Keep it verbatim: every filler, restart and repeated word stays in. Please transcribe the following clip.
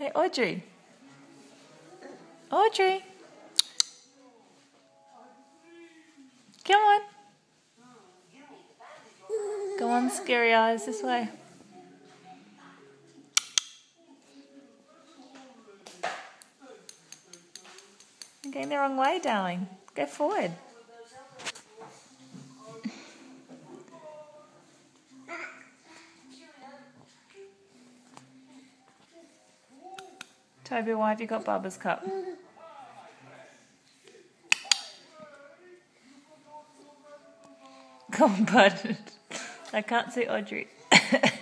Hey, Audrey. Audrey. Come on. Go on, scary eyes, this way. You're going the wrong way, darling. Go forward. Toby, why have you got Bubba's cup? Go on, bud. I can't see Audrey.